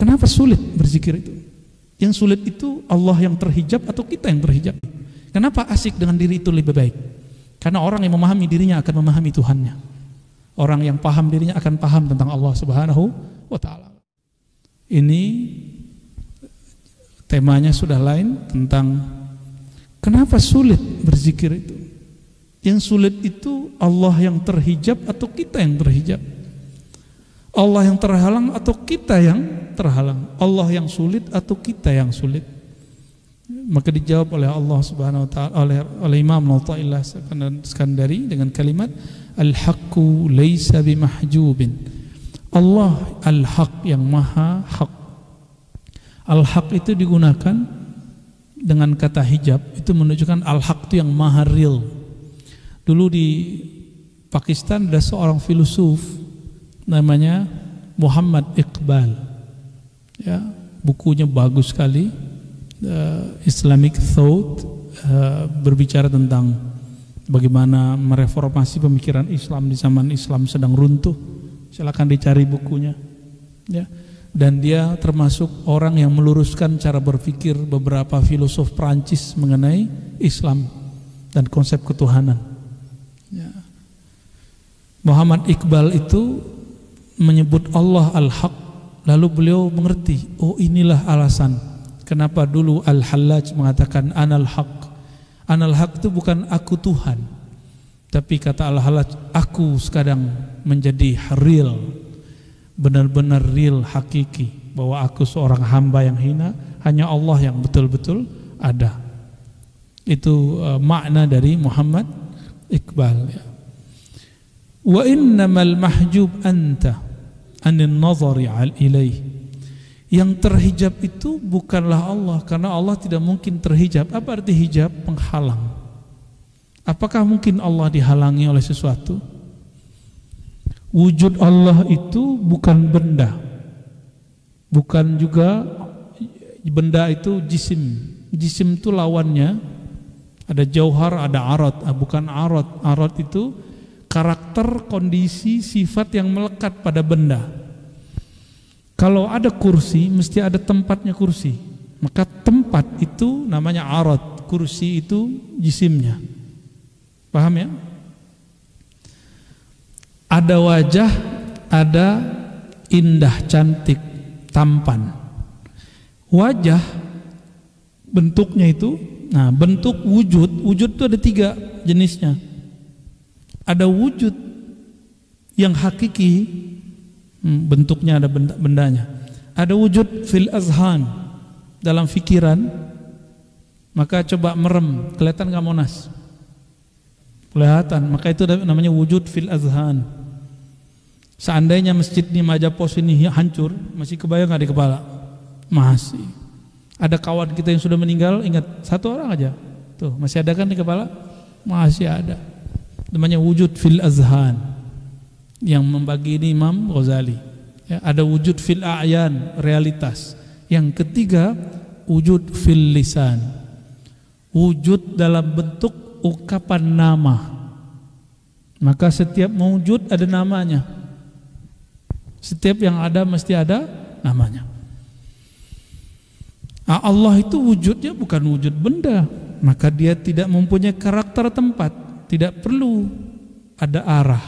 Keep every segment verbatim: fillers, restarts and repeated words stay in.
Kenapa sulit berzikir itu? Yang sulit itu Allah yang terhijab atau kita yang terhijab? Kenapa asik dengan diri itu lebih baik? Karena orang yang memahami dirinya akan memahami Tuhannya. Orang yang paham dirinya akan paham tentang Allah Subhanahu wa ta'ala. Ini temanya sudah lain, tentang kenapa sulit berzikir itu. Yang sulit itu Allah yang terhijab atau kita yang terhijab? Allah yang terhalang atau kita yang terhalang? Allah yang sulit atau kita yang sulit? Maka dijawab oleh Allah Subhanahu wa ta'ala, oleh, oleh Imam Athaillah Skandari dengan kalimat Al-haqqu laysa bimahjubin. Allah al-haq, yang maha hak. Al-haq itu digunakan dengan kata hijab, itu menunjukkan al-haq itu yang maha real. Dulu di Pakistan ada seorang filosof namanya Muhammad Iqbal, ya, bukunya bagus sekali, uh, Islamic Thought, uh, berbicara tentang bagaimana mereformasi pemikiran Islam di zaman Islam sedang runtuh. Silakan dicari bukunya, ya. Dan dia termasuk orang yang meluruskan cara berpikir beberapa filosof Prancis mengenai Islam dan konsep ketuhanan, ya. Muhammad Iqbal itu menyebut Allah al-haq, lalu beliau mengerti, oh inilah alasan kenapa dulu Al-Hallaj mengatakan anal haq. Anal haq itu bukan aku Tuhan, tapi kata Al-Hallaj, aku sekarang menjadi real, benar-benar real, hakiki, bahwa aku seorang hamba yang hina, hanya Allah yang betul-betul ada. Itu uh, makna dari Muhammad Iqbal, ya. Wa innamal mahjub anta anin nazari al ilaih. Yang terhijab itu bukanlah Allah, karena Allah tidak mungkin terhijab. Apa arti hijab? Penghalang. Apakah mungkin Allah dihalangi oleh sesuatu? Wujud Allah itu bukan benda, bukan juga benda itu jisim. Jisim itu lawannya, ada jauhar, ada arad. Bukan arad. Arad itu karakter, kondisi, sifat yang melekat pada benda. Kalau ada kursi, mesti ada tempatnya kursi. Maka tempat itu namanya arad, kursi itu jisimnya. Paham ya? Ada wajah, ada indah, cantik, tampan. Wajah bentuknya itu, nah bentuk wujud, wujud itu ada tiga jenisnya. Ada wujud yang hakiki, bentuknya ada benda, bendanya. Ada wujud fil azhan, dalam fikiran. Maka coba merem, kelihatan nggak Monas? Kelihatan. Maka itu namanya wujud fil azhan. Seandainya masjid di Majapos ini hancur, masih kebayang nggak di kepala? Masih. Ada kawan kita yang sudah meninggal, ingat satu orang aja, tuh masih ada kan di kepala? Masih ada. Namanya wujud fil azhan, yang membagi ini Imam Ghazali, ya. Ada wujud fil a'yan, realitas. Yang ketiga wujud fil lisan, wujud dalam bentuk ungkapan nama. Maka setiap wujud ada namanya. Setiap yang ada mesti ada namanya. Nah, Allah itu wujudnya bukan wujud benda, maka dia tidak mempunyai karakter tempat, tidak perlu ada arah.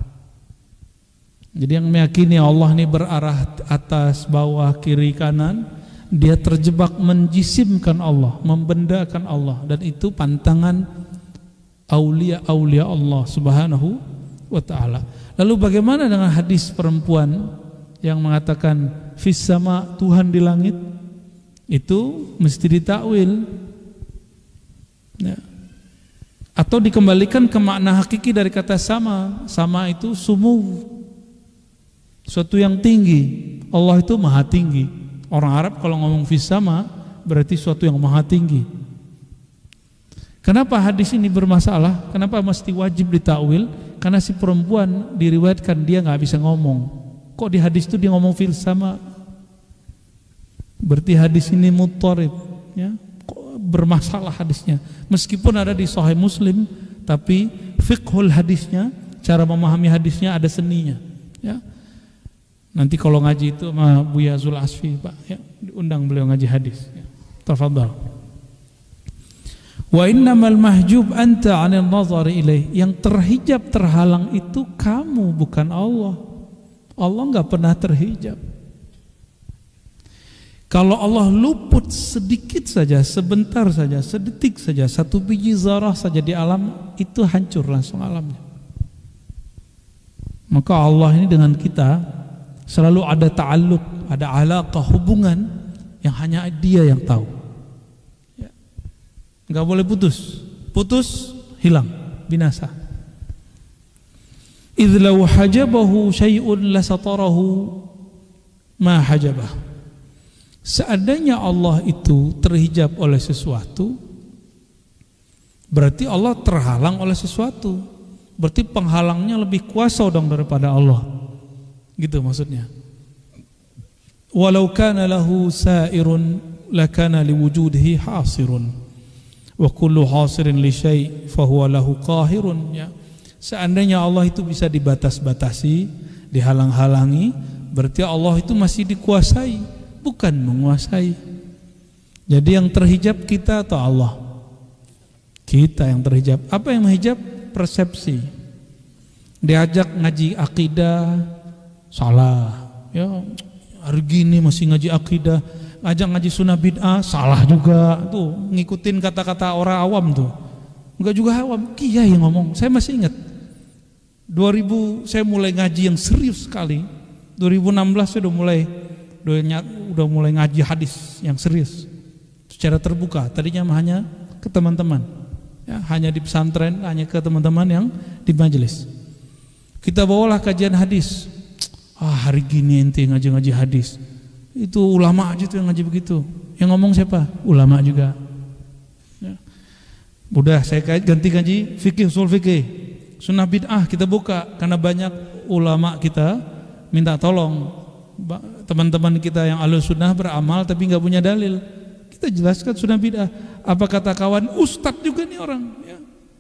Jadi yang meyakini Allah ini berarah atas, bawah, kiri, kanan, dia terjebak menjisimkan Allah, membendakan Allah, dan itu pantangan aulia-aulia Allah Subhanahu wa ta'ala. Lalu bagaimana dengan hadis perempuan yang mengatakan fis sama, Tuhan di langit? Itu mesti ditakwil, ya. Atau dikembalikan ke makna hakiki dari kata sama. Sama itu sumuh, suatu yang tinggi. Allah itu maha tinggi. Orang Arab kalau ngomong fis sama berarti suatu yang maha tinggi. Kenapa hadis ini bermasalah? Kenapa mesti wajib ditakwil? Karena si perempuan diriwayatkan dia nggak bisa ngomong. Kok di hadis itu dia ngomong fil sama? Berarti hadis ini mutharib, ya. Kok bermasalah hadisnya? Meskipun ada di Sahih Muslim, tapi fiqhul hadisnya, cara memahami hadisnya ada seninya, ya. Nanti kalau ngaji itu sama Buya Zul Asfi, Pak, ya, diundang beliau ngaji hadis. Ya. Tafadhal. Wa innamal mahjub anta 'anil nazari ilaih. Yang terhijab, terhalang itu kamu, bukan Allah. Allah enggak pernah terhijab. Kalau Allah luput sedikit saja, sebentar saja, sedetik saja, satu biji zarah saja di alam, itu hancur langsung alamnya. Maka Allah ini dengan kita selalu ada ta'alluq, ada alaqah, hubungan yang hanya Dia yang tahu. Ya. Nggak boleh putus. Putus, hilang, binasa. Idz law hajabahu syai'un lasatarahu ma hajabah. Seandainya Allah itu terhijab oleh sesuatu, berarti Allah terhalang oleh sesuatu. Berarti penghalangnya lebih kuasa dong daripada Allah. Gitu maksudnya. Walau kana lahu sa'irun lakana liwujudihi hasirun. Wa kullu hasirin li syai' fahuwa lahu qahirun. Ya. Seandainya Allah itu bisa dibatas-batasi, dihalang-halangi, berarti Allah itu masih dikuasai, bukan menguasai. Jadi yang terhijab kita atau Allah? Kita yang terhijab. Apa yang menghijab? Persepsi. Diajak ngaji akidah, salah. Ya, hari gini masih ngaji akidah. Ngajak ngaji sunnah bid'ah, salah juga. Tuh, ngikutin kata-kata orang awam tuh. Enggak juga awam, kiai yang ngomong. Saya masih ingat dua ribu saya mulai ngaji yang serius sekali. dua ribu enam belas saya udah mulai udah mulai ngaji hadis yang serius secara terbuka. Tadinya hanya ke teman-teman. Ya, hanya di pesantren, hanya ke teman-teman yang di majelis. Kita bawalah kajian hadis. Ah, hari gini ente ngaji-ngaji hadis. Itu ulama aja tuh yang ngaji begitu. Yang ngomong siapa? Ulama juga. Ya. Udah saya ganti ngaji fikih, usul fikih, sunnah bid'ah kita buka karena banyak ulama kita minta tolong teman-teman kita yang ahlus sunnah beramal tapi nggak punya dalil. Kita jelaskan sunnah bid'ah. Apa kata kawan, ustadz juga nih orang. Ya.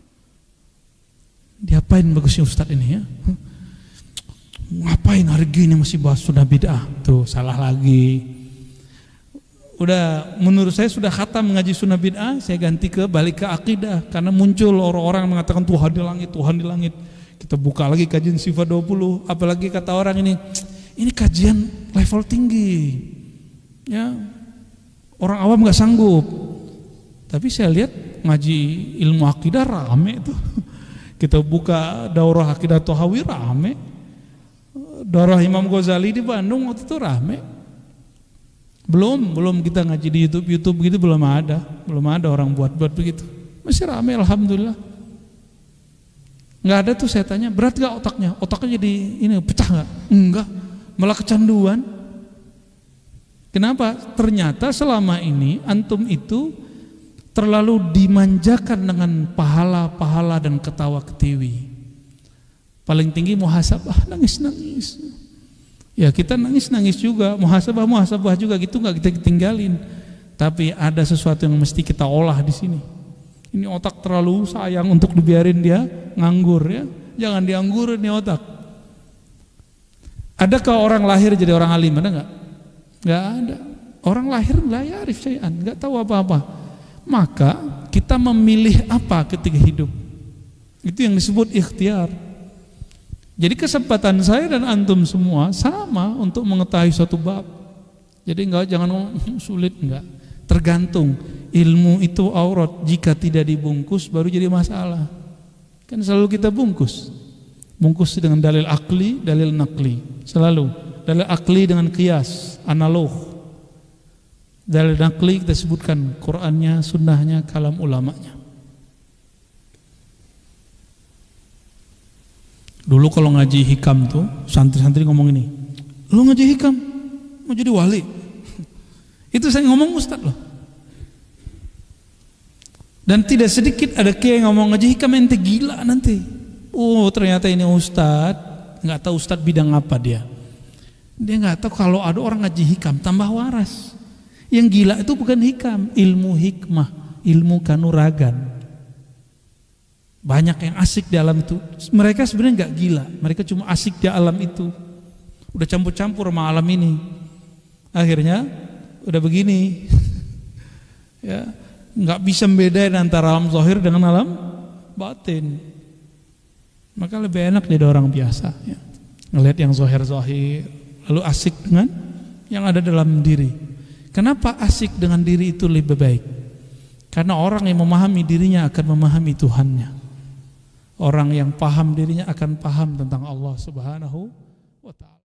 Diapain bagusnya ustadz ini ya? Ngapain hari gini masih bahas sunnah bid'ah? Tuh salah lagi. Udah menurut saya sudah khatam mengaji sunnah bid'ah, saya ganti ke balik ke akidah karena muncul orang-orang mengatakan Tuhan di langit, Tuhan di langit. Kita buka lagi kajian sifat dua puluh, apalagi kata orang ini, ini kajian level tinggi. Ya. Orang awam nggak sanggup. Tapi saya lihat ngaji ilmu akidah rame tuh. Kita buka daurah akidah Tohawi rame. Daurah Imam Ghazali di Bandung waktu itu rame. Belum, belum kita ngaji di YouTube, YouTube gitu belum ada, belum ada orang buat-buat begitu. Masih rame, alhamdulillah. Nggak ada tuh saya tanya, berat nggak otaknya? Otaknya jadi ini pecah nggak? Enggak, malah kecanduan. Kenapa? Ternyata selama ini antum itu terlalu dimanjakan dengan pahala-pahala dan ketawa ketiwi. Paling tinggi muhasabah, nangis-nangis. Ya kita nangis-nangis juga, muhasabah-muhasabah juga gitu, nggak kita tinggalin. Tapi ada sesuatu yang mesti kita olah di sini. Ini otak terlalu sayang untuk dibiarin dia nganggur ya. Jangan dianggurin nih otak. Adakah orang lahir jadi orang alim? Ada nggak? Nggak ada. Orang lahir nggak yarif syai'an, nggak tahu apa-apa. Maka kita memilih apa ketika hidup. Itu yang disebut ikhtiar. Jadi kesempatan saya dan antum semua sama untuk mengetahui suatu bab. Jadi enggak, jangan ngomong sulit, enggak. Tergantung. Ilmu itu aurat, jika tidak dibungkus baru jadi masalah. Kan selalu kita bungkus. Bungkus dengan dalil akli, dalil nakli. Selalu. Dalil akli dengan qiyas, analog. Dalil nakli kita sebutkan Qur'annya, sunnahnya, kalam ulamanya. Dulu kalau ngaji hikam tuh santri-santri ngomong ini, lu ngaji hikam mau jadi wali. Itu saya ngomong ustad loh. Dan tidak sedikit ada kiai ngomong ngaji hikam ente gila nanti. Oh ternyata ini ustad, nggak tahu ustad bidang apa dia. Dia nggak tahu kalau ada orang ngaji hikam tambah waras. Yang gila itu bukan hikam, ilmu hikmah, ilmu kanuragan. Banyak yang asik di alam itu. Mereka sebenarnya nggak gila, mereka cuma asik di alam itu. udah campur-campur sama alam ini. Akhirnya udah begini. Ya, nggak bisa membedain antara alam zahir dengan alam batin. Maka lebih enak jadi orang biasa, ya. Ngelihat yang zahir-zahir, lalu asik dengan yang ada dalam diri. Kenapa asik dengan diri itu lebih baik? Karena orang yang memahami dirinya akan memahami Tuhannya. Orang yang paham dirinya akan paham tentang Allah Subhanahu wa ta'ala.